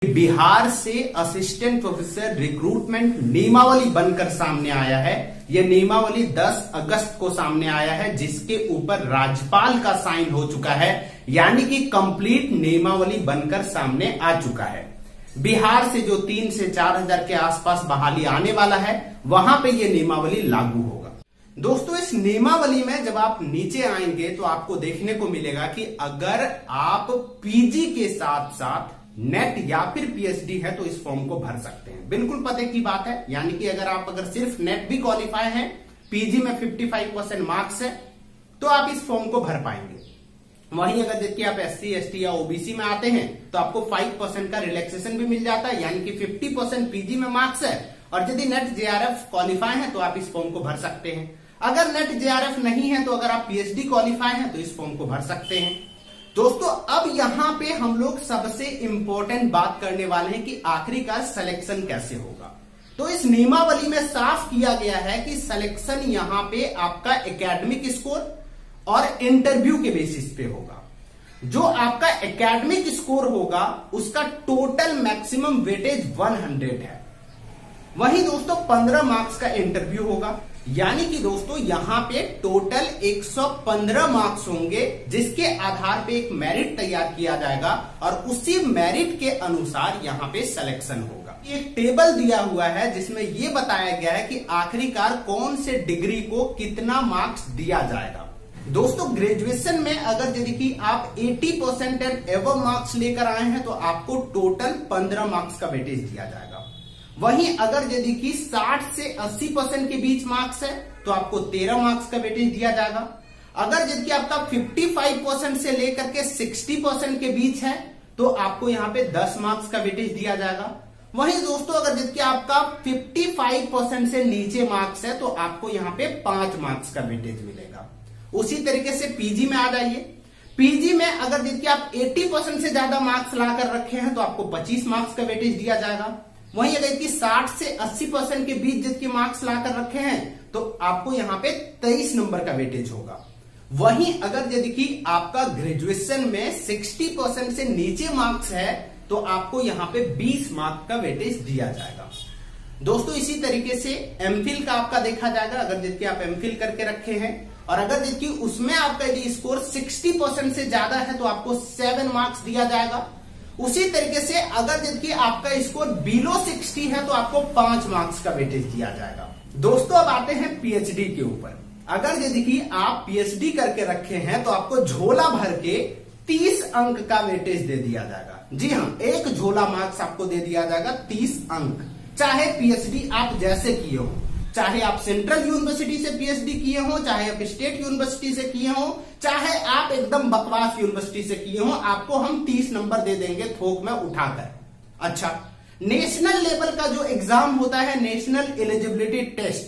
बिहार से assistant professor recruitment नियमावली बनकर सामने आया है। यह नियमावली 10 अगस्त को सामने आया है, जिसके ऊपर राज्यपाल का साइन हो चुका है, यानी कि कंप्लीट नियमावली बनकर सामने आ चुका है। बिहार से जो 3 से 4 हजार के आसपास बहाली आने वाला है, वहां पे यह नियमावली लागू होगा। दोस्तों, इस नियमावली में जब आप नीचे आएंगे तो आपको देखने को मिलेगा कि अगर आप पीजी के साथ साथ नेट या फिर पीएचडी है तो इस फॉर्म को भर सकते हैं। बिल्कुल पते की बात है, यानी कि अगर सिर्फ नेट भी क्वालिफाई है, पीजी में 55% मार्क्स है, तो आप इस फॉर्म को भर पाएंगे। वहीं अगर देखिए आप एससी एसटी या ओबीसी में आते हैं तो आपको 5% का रिलैक्सेशन भी मिल जाता है, यानी कि 50% पीजी में मार्क्स है, और यदि नेट जेआरएफ क्वालिफाई है तो आप इस फॉर्म को भर सकते हैं। अगर नेट जेआरएफ नहीं है तो अगर आप पीएचडी क्वालिफाई है तो इस फॉर्म को भर सकते हैं। दोस्तों, अब यहां पे हम लोग सबसे इंपॉर्टेंट बात करने वाले हैं कि आखिरकार सिलेक्शन कैसे होगा। तो इस नियमावली में साफ किया गया है कि सिलेक्शन यहां पे आपका एकेडमिक स्कोर और इंटरव्यू के बेसिस पे होगा। जो आपका एकेडमिक स्कोर होगा उसका टोटल मैक्सिमम वेटेज 100 है। वहीं दोस्तों 15 मार्क्स का इंटरव्यू होगा, यानी कि दोस्तों यहां पे टोटल 115 मार्क्स होंगे, जिसके आधार पे एक मेरिट तैयार किया जाएगा और उसी मेरिट के अनुसार यहां पे सिलेक्शन होगा। एक टेबल दिया हुआ है जिसमें यह बताया गया है कि आखिरकार कौन से डिग्री को कितना मार्क्स दिया जाएगा। दोस्तों, ग्रेजुएशन में अगर यदि आप 80% एंड एबव मार्क्स लेकर आए हैं तो आपको टोटल 15 मार्क्स का वेटेज दिया जाएगा। वहीं अगर यदि 60 से 80% के बीच मार्क्स है तो आपको 13 मार्क्स का वेटेज दिया जाएगा। अगर यदि आपका 55% से लेकर के 60% के बीच है तो आपको यहां पे 10 मार्क्स का वेटेज दिया जाएगा। वहीं दोस्तों अगर यदि आपका 55% से नीचे मार्क्स है तो आपको यहां पे 5 मार्क्स का वेटेज मिलेगा। उसी तरीके से पीजी में आ जाइए। पीजी में अगर यदि आप 80% से ज्यादा मार्क्स लाकर रखे हैं तो आपको 25 मार्क्स का वेटेज दिया जाएगा। वहीं अगर 60 से 80% के बीच जितके मार्क्स लाकर रखे हैं तो आपको यहां पे 23 नंबर का वेटेज होगा। वहीं अगर यदि आपका ग्रेजुएशन में 60% से नीचे मार्क्स है तो आपको यहां पे 20 मार्क्स का वेटेज दिया जाएगा। दोस्तों, इसी तरीके से एमफिल का आपका देखा जाएगा। अगर यदि आप एमफिल करके रखे हैं और अगर यदि उसमें आपका यदि स्कोर 60% से ज्यादा है तो आपको 7 मार्क्स दिया जाएगा। उसी तरीके से अगर यदि आपका स्कोर बिलो 60 है तो आपको 5 मार्क्स का वेटेज दिया जाएगा। दोस्तों, अब आते हैं पीएचडी के ऊपर। अगर यदि आप पीएचडी करके रखे हैं तो आपको झोला भर के 30 अंक का वेटेज दे दिया जाएगा। जी हाँ, एक झोला मार्क्स आपको दे दिया जाएगा 30 अंक। चाहे पीएचडी आप जैसे किए हो, चाहे आप सेंट्रल यूनिवर्सिटी से पीएचडी किए हो, चाहे आप स्टेट यूनिवर्सिटी से किए हो, चाहे आप एकदम बकवास यूनिवर्सिटी से किए हो, आपको हम 30 नंबर दे देंगे थोक में उठाकर। अच्छा, नेशनल लेवल का जो एग्जाम होता है, नेशनल एलिजिबिलिटी टेस्ट,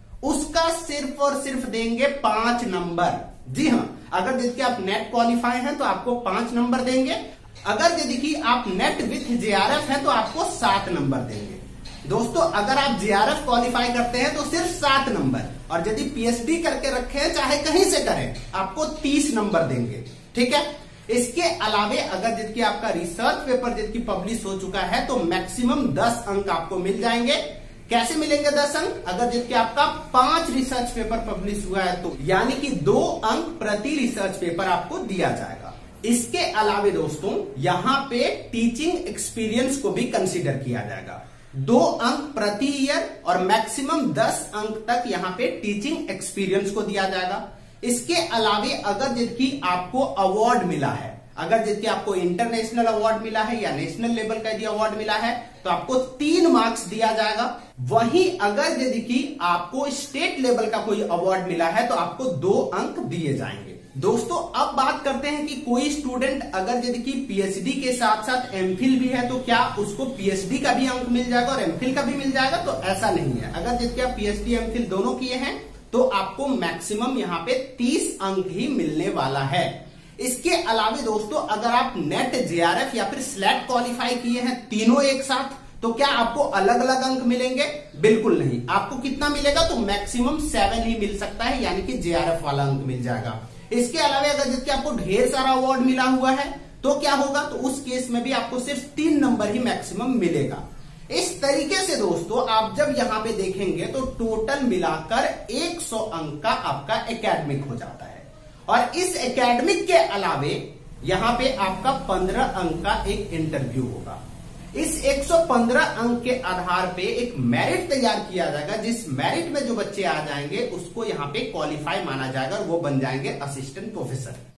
उसका सिर्फ और सिर्फ देंगे 5 नंबर। जी हाँ, अगर यदि आप नेट क्वालिफाई हैं तो आपको 5 नंबर देंगे। अगर यदि आप नेट विथ जेआरएफ है तो आपको 7 नंबर देंगे। दोस्तों, अगर आप जेआरएफ क्वालिफाई करते हैं तो सिर्फ 7 नंबर, और यदि पीएचडी करके रखे हैं चाहे कहीं से करें आपको 30 नंबर देंगे। ठीक है। इसके अलावे अगर यदि आपका रिसर्च पेपर यदि पब्लिश हो चुका है तो मैक्सिमम 10 अंक आपको मिल जाएंगे। कैसे मिलेंगे 10 अंक? अगर यदि आपका 5 रिसर्च पेपर पब्लिश हुआ है तो यानी कि 2 अंक प्रति रिसर्च पेपर आपको दिया जाएगा। इसके अलावे दोस्तों यहां पे टीचिंग एक्सपीरियंस को भी कंसीडर किया जाएगा। 2 अंक प्रति ईयर और मैक्सिमम 10 अंक तक यहां पे टीचिंग एक्सपीरियंस को दिया जाएगा। इसके अलावे अगर यदि आपको अवार्ड मिला है, अगर यदि आपको इंटरनेशनल अवार्ड मिला है या नेशनल लेवल का यदि अवार्ड मिला है तो आपको 3 मार्क्स दिया जाएगा। वहीं अगर यदि आपको स्टेट लेवल का कोई अवार्ड मिला है तो आपको 2 अंक दिए जाएंगे। दोस्तों, अब बात करते हैं कि कोई स्टूडेंट अगर यदि पीएचडी के साथ साथ एमफिल भी है तो क्या उसको पीएचडी का भी अंक मिल जाएगा और एमफिल का भी मिल जाएगा? तो ऐसा नहीं है। अगर यदि आप पीएचडी एमफिल दोनों किए हैं तो आपको मैक्सिमम यहां पे 30 अंक ही मिलने वाला है। इसके अलावे दोस्तों अगर आप नेट जेआरएफ या फिर स्लेट क्वालिफाई किए हैं तीनों एक साथ तो क्या आपको अलग अलग अंक मिलेंगे? बिल्कुल नहीं। आपको कितना मिलेगा? तो मैक्सिमम 7 ही मिल सकता है, यानी कि जेआरएफ वाला अंक मिल जाएगा। इसके अलावा अगर जिसके आपको ढेर सारा अवार्ड मिला हुआ है तो क्या होगा, तो उस केस में भी आपको सिर्फ 3 नंबर ही मैक्सिमम मिलेगा। इस तरीके से दोस्तों आप जब यहां पे देखेंगे तो टोटल मिलाकर 100 अंक का आपका एकेडमिक हो जाता है। और इस एकेडमिक के अलावे यहां पे आपका 15 अंक का एक इंटरव्यू होगा। इस 115 अंक के आधार पे एक मेरिट तैयार किया जाएगा, जिस मेरिट में जो बच्चे आ जाएंगे उसको यहां पे क्वालिफाई माना जाएगा और वो बन जाएंगे असिस्टेंट प्रोफेसर।